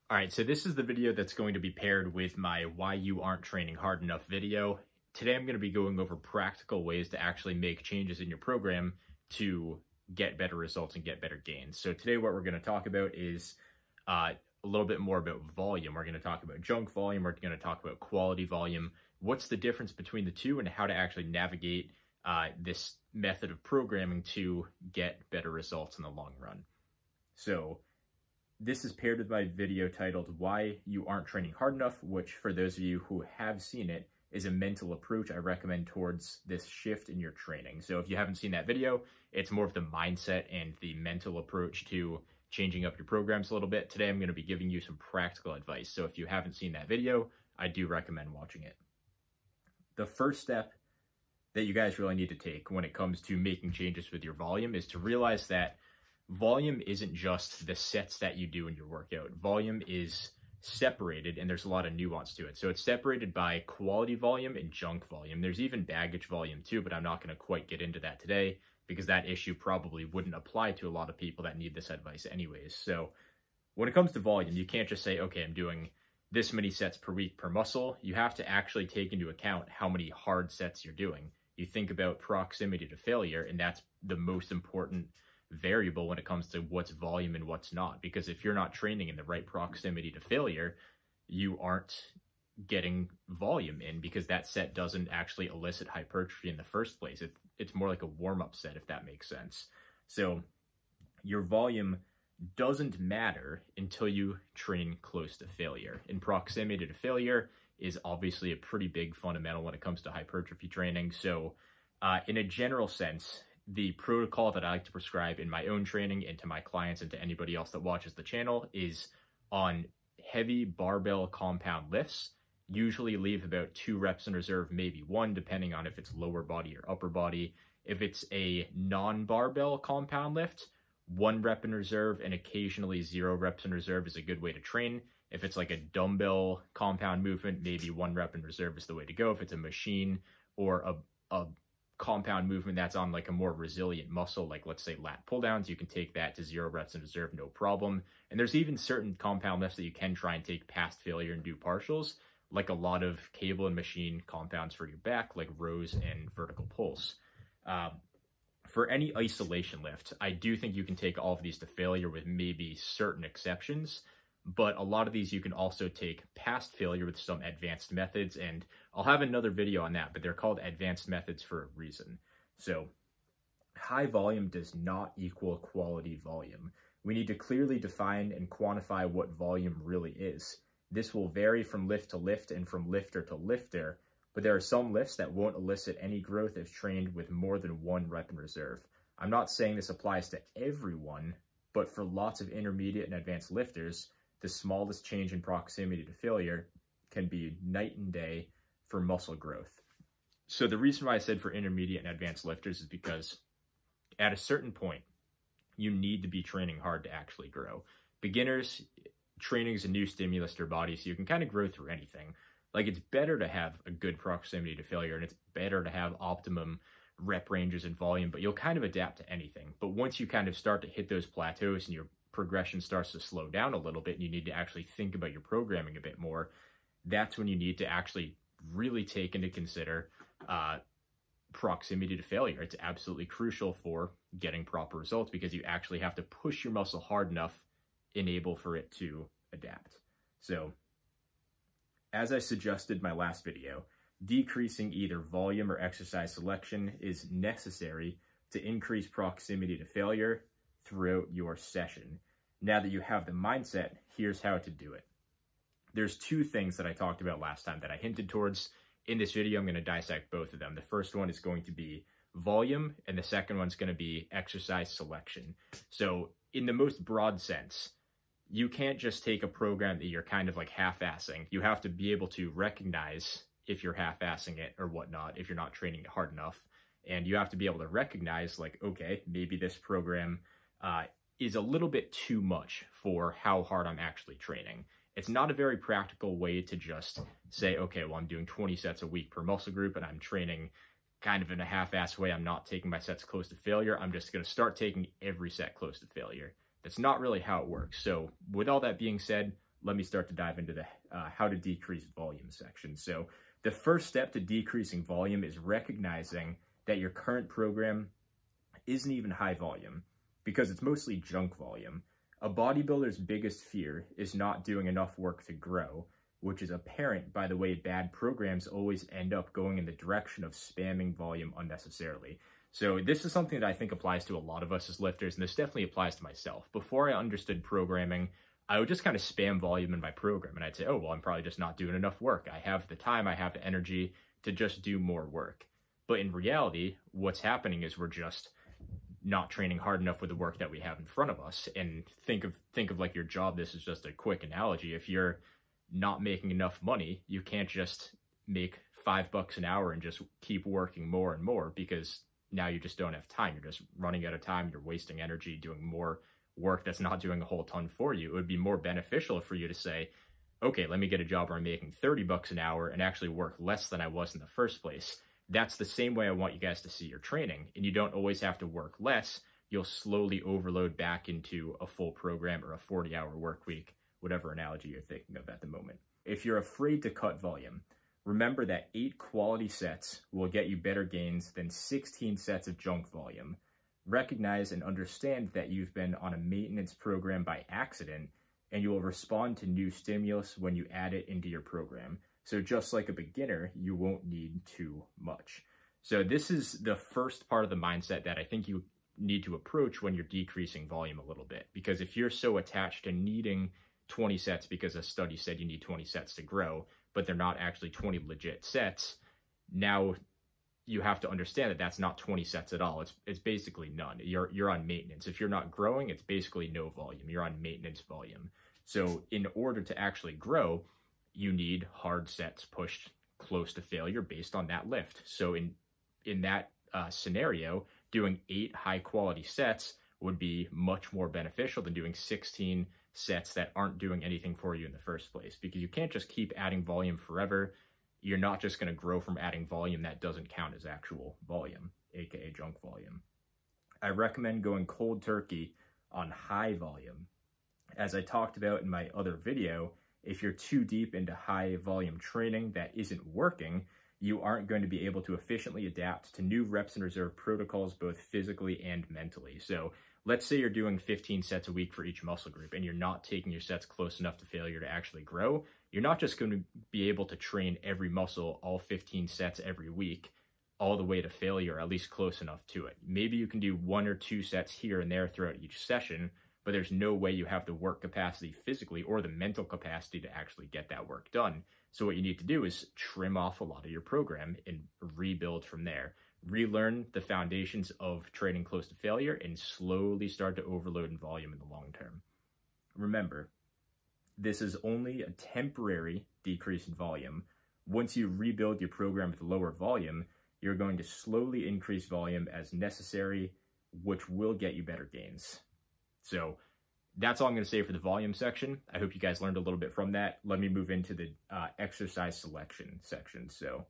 All right, so this is the video that's going to be paired with my Why You Aren't Training Hard Enough video. Today I'm going to be going over practical ways to actually make changes in your program to get better results and get better gains. So today what we're going to talk about is a little bit more about volume. We're going to talk about junk volume. We're going to talk about quality volume. What's the difference between the two and how to actually navigate this method of programming to get better results in the long run. So this is paired with my video titled Why You Aren't Training Hard Enough, which for those of you who have seen it is a mental approach I recommend towards this shift in your training. So if you haven't seen that video, it's more of the mindset and the mental approach to changing up your programs a little bit. Today I'm going to be giving you some practical advice. So if you haven't seen that video, I do recommend watching it. The first step that you guys really need to take when it comes to making changes with your volume is to realize that volume isn't just the sets that you do in your workout. Volume is separated, and there's a lot of nuance to it. So it's separated by quality volume and junk volume. There's even baggage volume too, but I'm not going to quite get into that today because that issue probably wouldn't apply to a lot of people that need this advice anyways. So when it comes to volume, you can't just say, okay, I'm doing this many sets per week per muscle. You have to actually take into account how many hard sets you're doing. You think about proximity to failure, and that's the most important variable when it comes to what's volume and what's not, because if you're not training in the right proximity to failure, you aren't getting volume in because that set doesn't actually elicit hypertrophy in the first place. It's more like a warm-up set, if that makes sense. So your volume doesn't matter until you train close to failure, and proximity to failure is obviously a pretty big fundamental when it comes to hypertrophy training. So in a general sense, the protocol that I like to prescribe in my own training and to my clients and to anybody else that watches the channel is on heavy barbell compound lifts. Usually leave about 2 reps in reserve, maybe 1, depending on if it's lower body or upper body. If it's a non-barbell compound lift, 1 rep in reserve and occasionally 0 reps in reserve is a good way to train. If it's like a dumbbell compound movement, maybe 1 rep in reserve is the way to go. If it's a machine or a compound movement that's on like a more resilient muscle, like let's say lat pull downs, you can take that to 0 reps in reserve, no problem. And there's even certain compound lifts that you can try and take past failure and do partials, like a lot of cable and machine compounds for your back, like rows and vertical pulse. For any isolation lift, I do think you can take all of these to failure with maybe certain exceptions, but a lot of these you can also take past failure with some advanced methods, and I'll have another video on that, but they're called advanced methods for a reason. So high volume does not equal quality volume. We need to clearly define and quantify what volume really is. This will vary from lift to lift and from lifter to lifter, but there are some lifts that won't elicit any growth if trained with more than 1 rep in reserve. I'm not saying this applies to everyone, but for lots of intermediate and advanced lifters, the smallest change in proximity to failure can be night and day for muscle growth. So the reason why I said for intermediate and advanced lifters is because at a certain point, you need to be training hard to actually grow. Beginners, training is a new stimulus to your body, so you can kind of grow through anything. Like, it's better to have a good proximity to failure, and it's better to have optimum rep ranges and volume, but you'll kind of adapt to anything. But once you kind of start to hit those plateaus and your progression starts to slow down a little bit and you need to actually think about your programming a bit more, that's when you need to actually really take into consider proximity to failure. It's absolutely crucial for getting proper results because you actually have to push your muscle hard enough enable for it to adapt. So as I suggested in my last video, decreasing either volume or exercise selection is necessary to increase proximity to failure throughout your session. Now that you have the mindset, here's how to do it. There's 2 things that I talked about last time that I hinted towards. In this video, I'm going to dissect both of them. The first one is going to be volume, and the second one's going to be exercise selection. So in the most broad sense, you can't just take a program that you're kind of like half-assing. You have to be able to recognize if you're half-assing it or whatnot, if you're not training it hard enough. And you have to be able to recognize, like, okay, maybe this program is a little bit too much for how hard I'm actually training. It's not a very practical way to just say, okay, well, I'm doing 20 sets a week per muscle group and I'm training kind of in a half-assed way. I'm not taking my sets close to failure. I'm just going to start taking every set close to failure. That's not really how it works. So with all that being said, let me start to dive into the how to decrease volume section. So the first step to decreasing volume is recognizing that your current program isn't even high volume because it's mostly junk volume. A bodybuilder's biggest fear is not doing enough work to grow, which is apparent by the way bad programs always end up going in the direction of spamming volume unnecessarily. So this is something that I think applies to a lot of us as lifters, and this definitely applies to myself. Before I understood programming, I would just kind of spam volume in my program, and I'd say, oh, well, I'm probably just not doing enough work. I have the time, I have the energy to just do more work. But in reality, what's happening is we're just not training hard enough with the work that we have in front of us. And think of like your job. This is just a quick analogy. If you're not making enough money, you can't just make $5 an hour and just keep working more and more, because now you just don't have time. You're just running out of time. You're wasting energy doing more work that's not doing a whole ton for you. It would be more beneficial for you to say, okay, let me get a job where I'm making $30 an hour and actually work less than I was in the first place. That's the same way I want you guys to see your training. And you don't always have to work less. You'll slowly overload back into a full program or a 40-hour work week, whatever analogy you're thinking of at the moment. If you're afraid to cut volume, remember that 8 quality sets will get you better gains than 16 sets of junk volume. Recognize and understand that you've been on a maintenance program by accident, and you will respond to new stimulus when you add it into your program. So just like a beginner, you won't need too much. So this is the first part of the mindset that I think you need to approach when you're decreasing volume a little bit. Because if you're so attached to needing 20 sets because a study said you need 20 sets to grow, but they're not actually 20 legit sets, now you have to understand that that's not 20 sets at all. It's basically none. You're on maintenance. If you're not growing, it's basically no volume. You're on maintenance volume. So in order to actually grow, you need hard sets pushed close to failure based on that lift. So in that scenario, doing 8 high quality sets would be much more beneficial than doing 16 sets that aren't doing anything for you in the first place, because you can't just keep adding volume forever. You're not just going to grow from adding volume that doesn't count as actual volume, aka junk volume. I recommend going cold turkey on high volume. As I talked about in my other video, if you're too deep into high volume training that isn't working, you aren't going to be able to efficiently adapt to new reps and reserve protocols, both physically and mentally. So let's say you're doing 15 sets a week for each muscle group and you're not taking your sets close enough to failure to actually grow. You're not just going to be able to train every muscle, all 15 sets every week, all the way to failure, or at least close enough to it. Maybe you can do 1 or 2 sets here and there throughout each session, but there's no way you have the work capacity physically or the mental capacity to actually get that work done. So what you need to do is trim off a lot of your program and rebuild from there. Relearn the foundations of training close to failure and slowly start to overload in volume in the long term. Remember, this is only a temporary decrease in volume. Once you rebuild your program with lower volume, you're going to slowly increase volume as necessary, which will get you better gains. So that's all I'm going to say for the volume section. I hope you guys learned a little bit from that. Let me move into the exercise selection section. So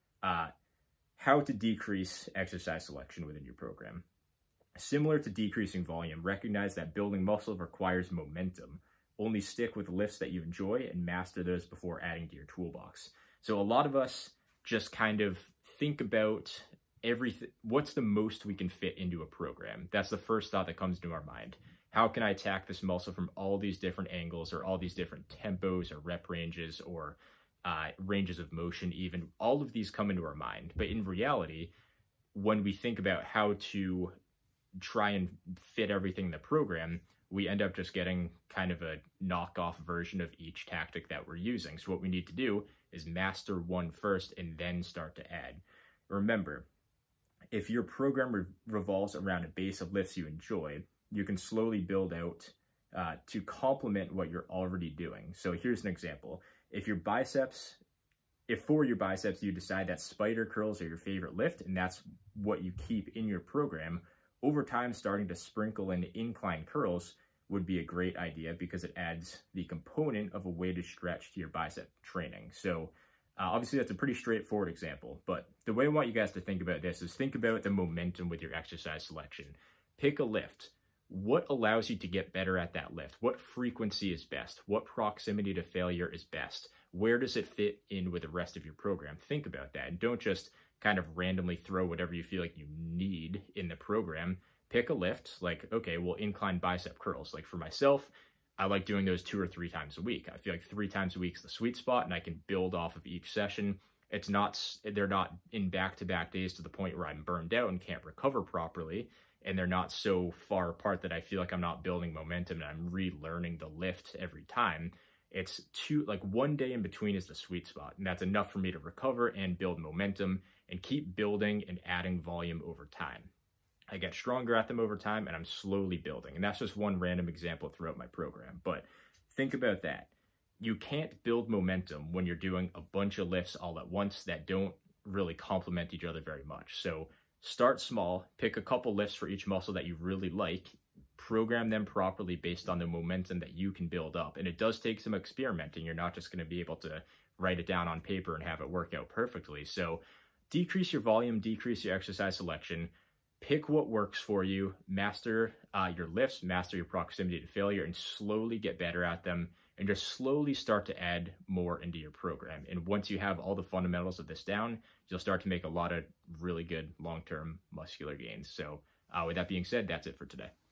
how to decrease exercise selection within your program. Similar to decreasing volume, recognize that building muscle requires momentum. Only stick with lifts that you enjoy and master those before adding to your toolbox. So a lot of us just kind of think about everything. What's the most we can fit into a program? That's the first thought that comes to our mind. How can I attack this muscle from all these different angles, or all these different tempos or rep ranges, or ranges of motion even? All of these come into our mind. But in reality, when we think about how to try and fit everything in the program, we end up just getting kind of a knockoff version of each tactic that we're using. So what we need to do is master one first and then start to add. Remember, if your program revolves around a base of lifts you enjoy, you can slowly build out to complement what you're already doing. So here's an example. If for your biceps you decide that spider curls are your favorite lift and that's what you keep in your program, over time starting to sprinkle in incline curls would be a great idea, because it adds the component of a way to stretch to your bicep training. So obviously that's a pretty straightforward example, but the way I want you guys to think about this is think about the momentum with your exercise selection. Pick a lift. what allows you to get better at that lift? What frequency is best? What proximity to failure is best? Where does it fit in with the rest of your program? Think about that, and don't just kind of randomly throw whatever you feel like you need in the program. Pick a lift, like, okay, well, incline bicep curls. Like for myself, I like doing those 2 or 3 times a week. I feel like 3 times a week is the sweet spot, and I can build off of each session. They're not in back-to-back days to the point where I'm burned out and can't recover properly, and they're not so far apart that I feel like I'm not building momentum and I'm relearning the lift every time. It's like 1 day in between is the sweet spot, and that's enough for me to recover and build momentum and keep building and adding volume over time. I get stronger at them over time, and I'm slowly building. And that's just one random example throughout my program. But think about that. You can't build momentum when you're doing a bunch of lifts all at once that don't really complement each other very much. So start small, pick a couple lifts for each muscle that you really like, program them properly based on the momentum that you can build up. And it does take some experimenting. You're not just going to be able to write it down on paper and have it work out perfectly. So decrease your volume, decrease your exercise selection, pick what works for you, master your lifts, master your proximity to failure, and slowly get better at them, and just slowly start to add more into your program. And once you have all the fundamentals of this down, you'll start to make a lot of really good long-term muscular gains. So with that being said, that's it for today.